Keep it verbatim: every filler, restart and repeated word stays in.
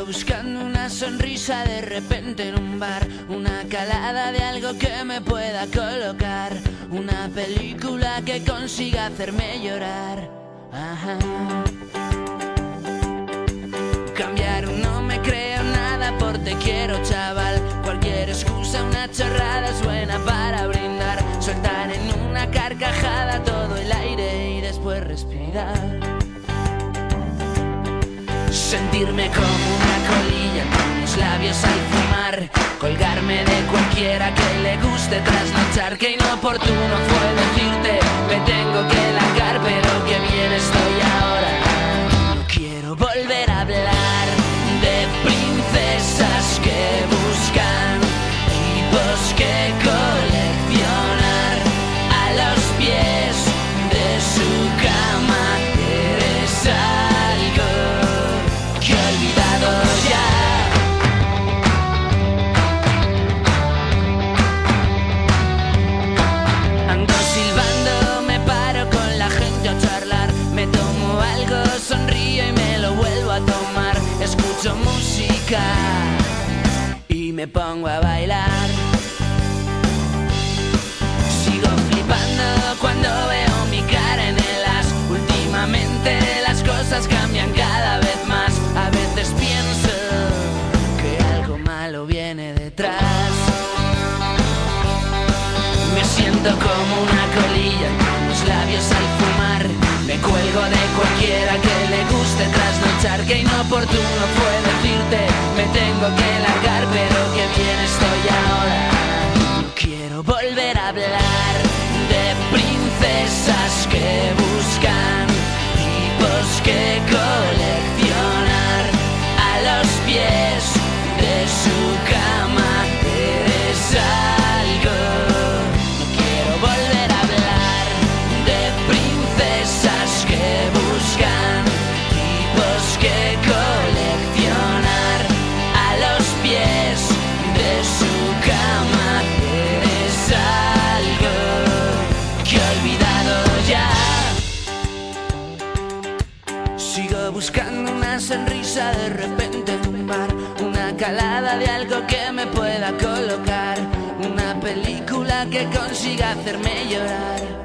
Sigo buscando una sonrisa de repente en un bar, una calada de algo que me pueda colocar, una película que consiga hacerme llorar. Ajá. Cambiar no me creo nada por te quiero, chaval. Cualquier excusa, una chorrada es buena para brindar, soltar en una carcajada todo el aire y después respirar. Sentirme como una colilla con los labios al fumar, colgarme de cualquiera que le guste trasnochar. Qué inoportuno fue decirte me tengo que largar, pero qué bien estoy ahora. No quiero volver a hablar de princesas que buscan tipos que coleccionar a los pies de su cama. Eres algo que he olvidado ya. Ando silbando, me paro con la gente a charlar, me tomo algo, sonrío y me lo vuelvo a tomar. Escucho música y me pongo a bailar. Sigo flipando cuando veo mi cara en el as. Últimamente las cosas cambian cada vez más. A veces pienso que algo malo viene detrás. Me siento como una colilla con los labios al fumar, me cuelgo de cualquiera que le guste trasnochar. Qué inoportuno fue decirte me tengo que largar, pero qué bien estoy ahora. No quiero volver a hablar de princesas que buscan tipos que coleccionar a los pies de su cama. Eres algo. No quiero volver a hablar de princesas que buscan tipos que coleccionar a los pies de su cama. Eres algo que he olvidado ya. Sigo buscando una sonrisa de repente en un bar, una calada de algo que me pueda colocar, una película que consiga hacerme llorar.